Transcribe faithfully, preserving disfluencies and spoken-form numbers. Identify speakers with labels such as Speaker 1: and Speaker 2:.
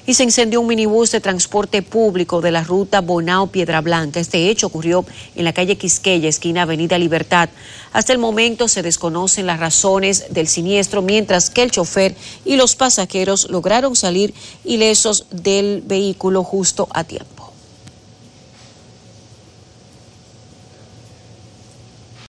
Speaker 1: Y se incendió un minibús de transporte público de la ruta Bonao-Piedra Blanca. Este hecho ocurrió en la calle Quisqueya, esquina Avenida Libertad. Hasta el momento se desconocen las razones del siniestro, mientras que el chofer y los pasajeros lograron salir ilesos del vehículo justo a tiempo.